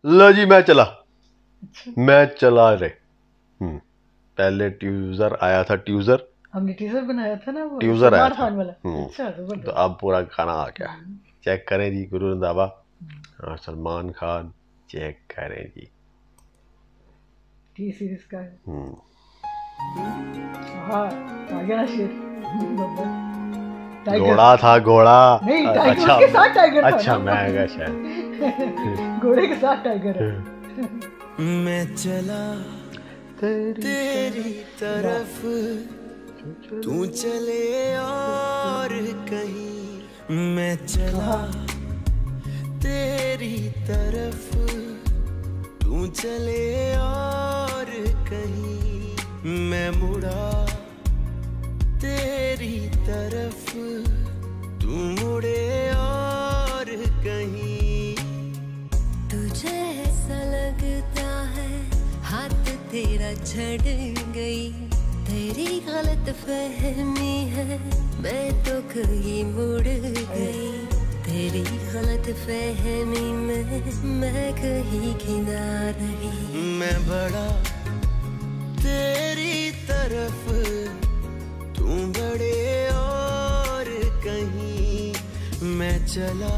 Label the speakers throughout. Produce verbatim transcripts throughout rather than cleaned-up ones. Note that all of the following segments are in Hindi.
Speaker 1: लो जी मैं चला मैं चला रे। हम्म पहले ट्यूजर आया था, ट्यूजर
Speaker 2: हमने टीजर बनाया था ना वो
Speaker 1: ट्यूजर आया
Speaker 2: सलमान
Speaker 1: था।
Speaker 2: खान वाला।
Speaker 1: हम्म,
Speaker 2: अच्छा
Speaker 1: तो अब पूरा गाना आ गया। चेक करें जी गुरु रंधावा और सलमान खान, चेक करें जी।
Speaker 2: टी सीरीज का है।
Speaker 1: हम्म
Speaker 2: हाँ आ गया ना शेर। टाइगर
Speaker 1: घोड़ा था घोड़ा।
Speaker 2: नहीं,
Speaker 1: अ-
Speaker 2: टाइगर
Speaker 1: अच्छा
Speaker 2: उसके साथ टाइगर था
Speaker 1: अच्छा
Speaker 2: ना।
Speaker 1: मैं आ गया शायद।
Speaker 2: घोड़े के साथ टाइगर है।
Speaker 3: मैं चला तेरी तरफ, तू चले और कहीं। मैं चला तेरी तरफ, तू चले और कहीं। मैं मुड़ा तेरी तरफ, तू मुड़े और कहीं।
Speaker 4: तुझे ऐसा लगता है हाथ तेरा झड़ गई, तेरी गलत फहमी है मैं तो कहीं मुड़ गई। तेरी गलत फहमी में मैं कहीं किना रही।
Speaker 3: मैं बढ़ा तेरी तरफ, तू बड़े और कहीं। मैं चला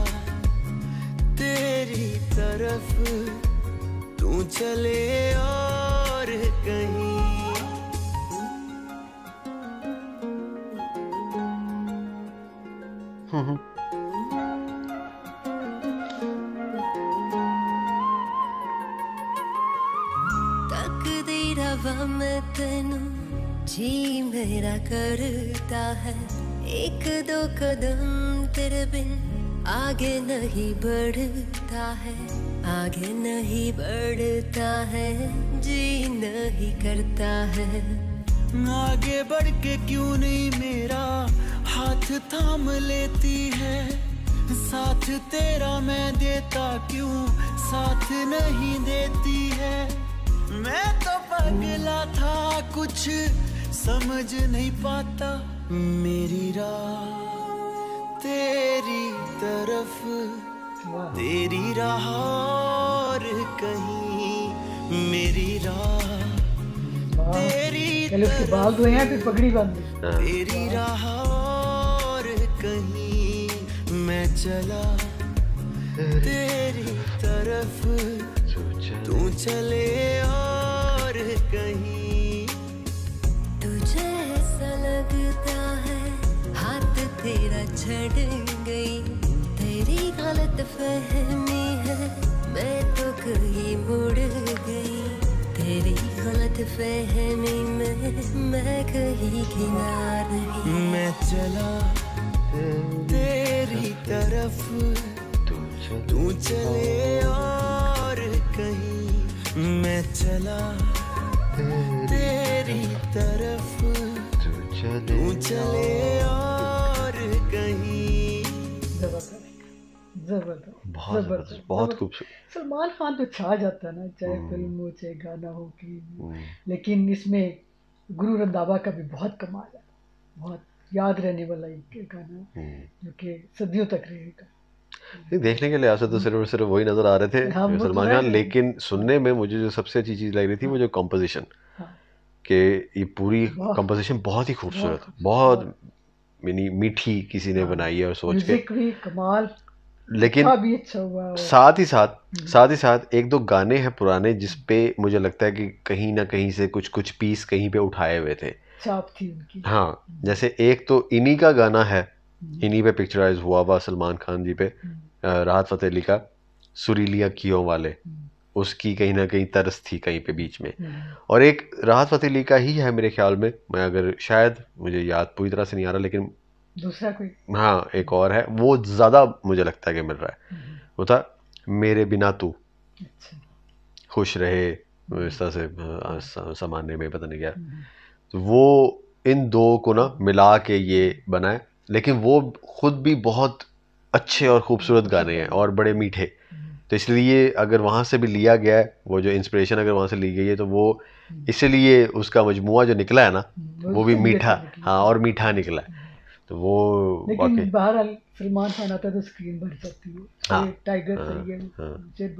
Speaker 3: तेरी तरफ, तू चले और कहीं।
Speaker 4: तकदीर हवा में तेनू जी मेरा करता है, एक दो कदम तेरे बिन आगे नहीं बढ़ता है, आगे नहीं बढ़ता है, जी नहीं करता है।
Speaker 3: आगे बढ़ के क्यों नहीं मेरा हाथ थाम लेती है। साथ तेरा मैं देता क्यों साथ नहीं देती है। मैं तो पगला था कुछ समझ नहीं पाता। मेरी राह तेरी तरफ, तेरी राह और कहीं। मेरी राह तेरी
Speaker 2: पहले उसके बाल धोए हैं फिर पगड़ी बांधी।
Speaker 3: तेरी राह और कहीं। मैं चला तेरी तरफ, तू चले और कहीं।
Speaker 4: तुझे ऐसा लगता है हाथ तेरा झड़ गई, तेरी गलत फहमी है मैं तो कहीं मुड़ गई। तेरी गलत फहमी में मैं कहीं किना रही।
Speaker 3: मैं चला तेरी तरफ, तू चले और कहीं। मैं चला तेरी तरफ, तू चले और कहीं।
Speaker 2: जबरदस्त जबरदस्त
Speaker 1: बहुत जबरदस्त, बहुत खूबसूरत।
Speaker 2: सलमान खान तो छा जाता है ना, चाहे फिल्म हो चाहे गाना हो कि, लेकिन इसमें गुरु रंधावा का भी बहुत कमाल है। बहुत याद रहने वाला एक गाना जो कि सदियों तक रहेगा।
Speaker 1: नहीं, देखने के लिहाज से तो सिर्फ और सिर्फ वही नजर आ रहे थे
Speaker 2: हाँ, वो तो
Speaker 1: सलमान
Speaker 2: है।
Speaker 1: खान, लेकिन सुनने में मुझे जो सबसे अच्छी चीज लग रही थी वो जो कंपोजिशन,
Speaker 2: हाँ,
Speaker 1: कि ये पूरी
Speaker 2: वाह,
Speaker 1: कंपोजिशन बहुत ही खूबसूरत,
Speaker 2: खूबसूरत,
Speaker 1: बहुत यानी मीठी किसी ने
Speaker 2: हाँ,
Speaker 1: बनाई है और सोच के।
Speaker 2: म्यूजिक भी कमाल,
Speaker 1: लेकिन
Speaker 2: लिखा भी अच्छा हुआ है। और
Speaker 1: साथ ही साथ साथ ही साथ एक दो गाने हैं पुराने जिस पे मुझे लगता है कि कहीं ना कहीं से कुछ कुछ पीस कहीं पे उठाए हुए थे।
Speaker 2: छाप थी उनकी।
Speaker 1: हाँ, जैसे एक तो इन्हीं का गाना है, इन्हीं पे पिक्चराइज हुआ हुआ सलमान खान जी पे, अ, राहत फतेह अली का सुरीली अखियों वाले, उसकी कहीं ना कहीं तरस थी कहीं पे बीच में। और एक राहत फतेह अली का ही है मेरे ख्याल में, मैं अगर शायद मुझे याद पूरी तरह से नहीं आ रहा, लेकिन
Speaker 2: दूसरा कोई
Speaker 1: हाँ एक और है, वो ज़्यादा मुझे लगता है कि मिल रहा है। वो था मेरे बिना तू
Speaker 2: अच्छा,
Speaker 1: खुश रहे, इस तरह से अ, स- समाने में पता नहीं क्या। तो वो इन दो को ना मिला के ये बना है, लेकिन वो खुद भी बहुत अच्छे और खूबसूरत गाने हैं और बड़े मीठे। तो इसलिए अगर वहाँ से भी लिया गया है, वो जो इंस्पिरेशन अगर वहाँ से ली गई है, तो वो इसलिए उसका मजमुआ जो निकला है ना वो भी मीठा, हाँ और मीठा निकला है। तो वो वाकई
Speaker 2: लेकिन बहरहाल सलमान खान आता है तो स्क्रीन भर सकती है।
Speaker 1: हाँ,
Speaker 2: ये टाइगर
Speaker 1: हाँ,
Speaker 2: सही है,
Speaker 1: हाँ।
Speaker 2: जेड बब्बर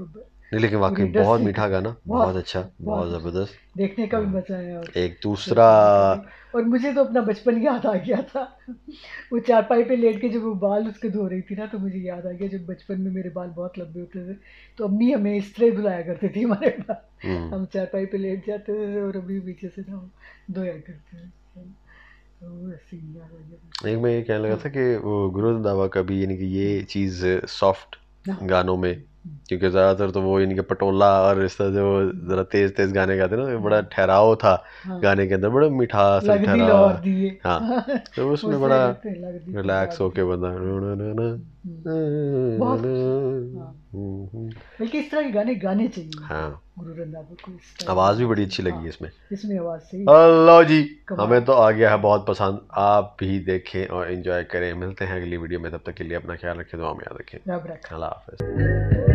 Speaker 1: नहीं लेकिन वाकई
Speaker 2: पूरी
Speaker 1: बहुत
Speaker 2: industry
Speaker 1: मीठा
Speaker 2: का-
Speaker 1: गाना,
Speaker 2: बहुत-
Speaker 1: बहुत अच्छा, बहुत
Speaker 2: बहुत
Speaker 1: ज़बरदस्त।
Speaker 2: देखने का भी मजा आया। और
Speaker 1: एक दूसरा
Speaker 2: और मुझे तो अपना बचपन याद आ गया था। वो चारपाई पे लेट के जब वो बाल उसके धो रही थी ना, तो मुझे याद आ गया जब बचपन में मेरे बाल बहुत लंबे होते थे तो अम्मी हमें इस तरह धुलाया करती थी हमारे बाल।
Speaker 1: हम्म,
Speaker 2: हम चारपाई पे लेट जाते थे और अम्मी पीछे से ना धोया करते थे। तो वो सीन याद आ गया।
Speaker 1: एक मैं ये कहने लगा था कि वो गुरु रंधावा का भी यानी कि ये चीज़ सॉफ्ट
Speaker 2: हाँ।
Speaker 1: गानों में, क्योंकि ज़्यादातर तो वो यानी कि पटोला और इस तरह से वो ज़रा तेज़ तेज़ गाने गाते ना, बड़ा ठहराव था
Speaker 2: हाँ।
Speaker 1: गाने के अंदर, बड़ा मिठास
Speaker 2: लग दिल
Speaker 1: ठहराव।
Speaker 2: और दिए।
Speaker 1: हाँ, तो उसमें
Speaker 2: उस
Speaker 1: बड़ा
Speaker 2: तरह करते हैं, लग दिल
Speaker 1: रिलैक्स
Speaker 2: और
Speaker 1: होके बंदा
Speaker 2: बहुत हाँ। बल्कि इस तरह के गाने गाने चाहिए।
Speaker 1: हाँ,
Speaker 2: गुरु रंधावा को इस तरह
Speaker 1: आवाज़
Speaker 2: के-
Speaker 1: भी बड़ी अच्छी लगी
Speaker 2: हाँ,
Speaker 1: इसमें।
Speaker 2: इसमें आवाज़ सही।
Speaker 1: अल्लाह जी,
Speaker 2: कमाल।
Speaker 1: हमें तो आ गया है बहुत पसंद। आप भी देखें और एंजॉय करें। मिलते हैं अगली वीडियो में, तब तक के लिए अपना ख्याल रखें, दुआ में याद रखें।
Speaker 2: रब रखा।
Speaker 1: अल्लाह हाफ़िज़।